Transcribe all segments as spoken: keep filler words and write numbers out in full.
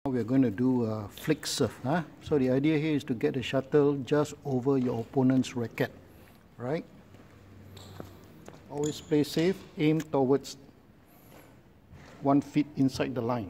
We're going to do a flick serve. Huh? So the idea here is to get the shuttle just over your opponent's racket. Right? Always play safe. Aim towards one feet inside the line.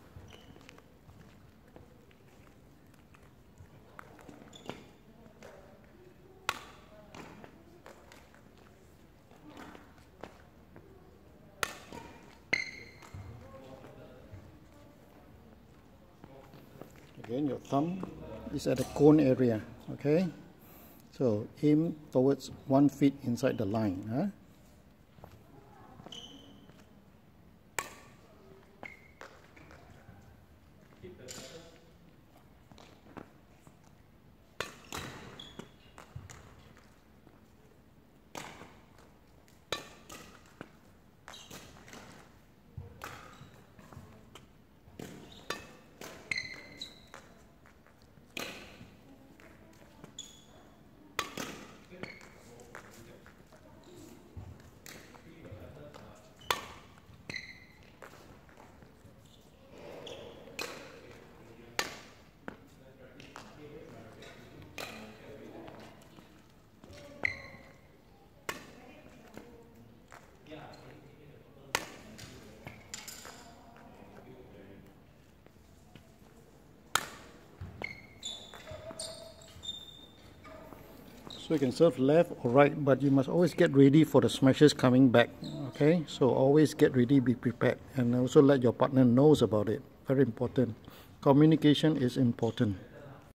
Again, your thumb is at the cone area, okay? So aim towards one feet inside the line. Huh? So you can serve left or right, but you must always get ready for the smashes coming back. Okay, so always get ready, be prepared, and also let your partner knows about it. Very important. Communication is important.